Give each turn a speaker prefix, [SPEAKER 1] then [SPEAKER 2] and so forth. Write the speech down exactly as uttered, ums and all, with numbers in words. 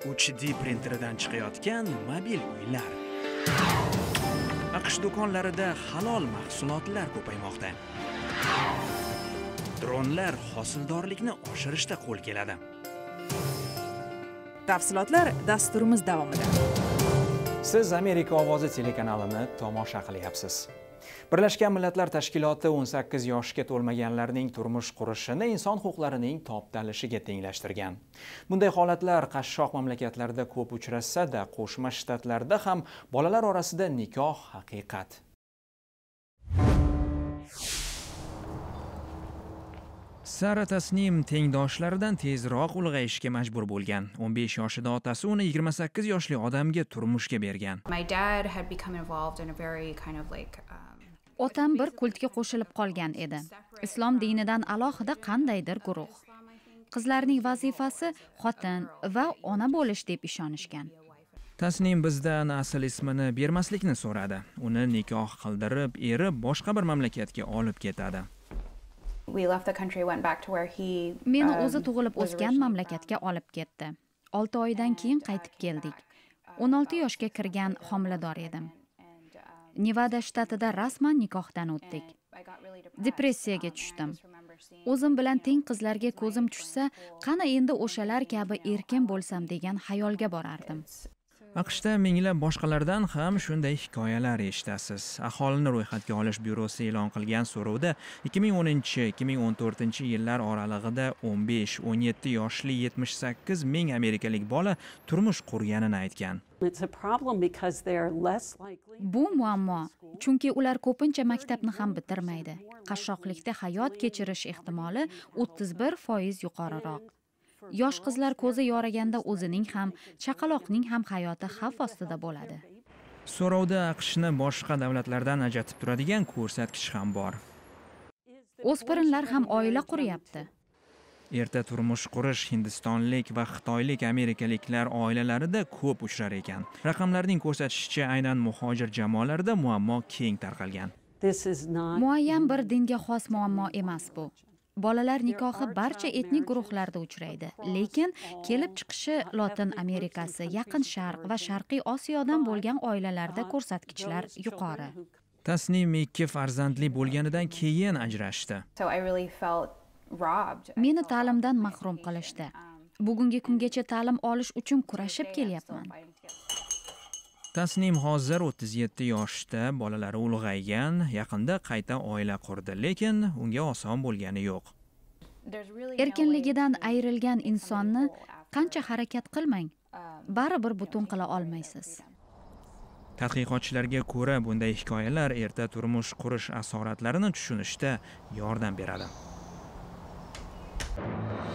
[SPEAKER 1] uch D printeridan chiqayotgan mobil uylar. AQSh do'konlarida halol mahsulotlar ko'paymoqda. Dronlar hosildorlikni oshirishda qo'l keladi.
[SPEAKER 2] Tafsilotlar dasturimiz davomida.
[SPEAKER 3] Siz Amerika ovozi telekanalini tomosha qilyapsiz. Birlashgan Millatlar Tashkiloti o'n sakkiz yoshga to'lmaganlarning turmush qurishini inson huquqlarining toptalishiga tenglashtirgan. Bunday holatlar qashshoq mamlakatlarda ko'p uchrashsa-da, Qo'shma Shtatlarda ham bolalar orasida nikoh haqiqat.
[SPEAKER 1] Sara Tasnim tengdoshlaridan tezroq ulg'ayishga majbur bo'lgan. o'n besh yoshida otasi uni yigirma sakkiz yoshli odamga turmushga bergan.
[SPEAKER 4] My dad had become involved in a very kind of like um,
[SPEAKER 5] Otam bir kultga qo'shilib qolgan edi. Islom dinidan alohida qandaydir guruh. Qizlarning vazifasi xotin va ona bo'lish deb ishonishgan.
[SPEAKER 1] Tasnim bizdan asl ismini bermaslikni so'radi. Uni nikoh qildirib, eri boshqa bir mamlakatga olib ketadi.
[SPEAKER 4] we left the country, went back to where he
[SPEAKER 5] Meni
[SPEAKER 4] um,
[SPEAKER 5] o'zi tug'ilib
[SPEAKER 4] was
[SPEAKER 5] o'sgan
[SPEAKER 4] originally
[SPEAKER 5] mamlakatga olib ketdi. olti oydan keyin qaytib keldik. o'n olti yoshga kirgan homilador edim. Nevada shtatida rasman nikohdan o'tdik. Depressiyaga tushdim. O'zim bilan teng qizlarga ko'zim tushsa, qani endi o'shalar kabi erkin bo'lsam degan xayolga borardim.
[SPEAKER 1] AQShda minglab boshqalardan ham shunday hikoyalar eshitasiz. Aholini ro'yxatga olish byurosi e'lon qilgan so'rovda ikki ming o'ninchi - ikki ming o'n to'rtinchi yillar oralig'ida o'n besh - o'n yetti yoshli yetmish sakkiz ming amerikalik bola turmush qurganini aytgan.
[SPEAKER 5] Bu muammo, chunki ular ko'pincha maktabni ham bitirmaydi. Qashshoqlikda hayot kechirish ehtimoli o'ttiz bir foiz yuqoriroq. Yosh qizlar ko'zi yoraganda o'zining ham, chaqaloqning ham hayoti xavf ostida bo'ladi.
[SPEAKER 1] So'rovda AQShni boshqa davlatlardan ajratib turadigan ko'rsatkich ham bor.
[SPEAKER 5] O'spirinlar ham oila quryapti.
[SPEAKER 1] Erta turmush qurish hindistonlik va xitoylik amerikaliklar oilalarida ko'p uchrar ekan. Raqamlarning ko'rsatishicha, aynan muhojir jamoalarda muammo keng tarqalgan.
[SPEAKER 5] Muayyan bir dinga xos muammo emas bu. Bolalar nikohi barcha etnik guruhlarda uchraydi, lekin kelib chiqishi Lotin Amerikasi, Yaqin Sharq va Sharqiy Osiyodan bo'lgan oilalarda ko'rsatkichlar yuqori.
[SPEAKER 1] Tasnim ikki farzandli bo'lganidan keyin ajrashdi.
[SPEAKER 4] So I really felt robbed.
[SPEAKER 5] Meni ta'limdan mahrum qilishdi. Bugungi kungacha ta'lim olish uchun kurashib kelyapman.
[SPEAKER 1] Tasnim hozir o'ttiz yetti yoshda, bolalari ulg'aygan, yaqinda qayta oila qurdi, lekin unga oson bo'lgani yo'q.
[SPEAKER 5] Erkinligidan ayrilgan insonni qancha harakat qilmang, baribir butun qila olmaysiz.
[SPEAKER 1] Tadqiqotchilarga ko'ra, bunday hikoyalar erta turmush qurish asoratlarini tushunishda yordam beradi.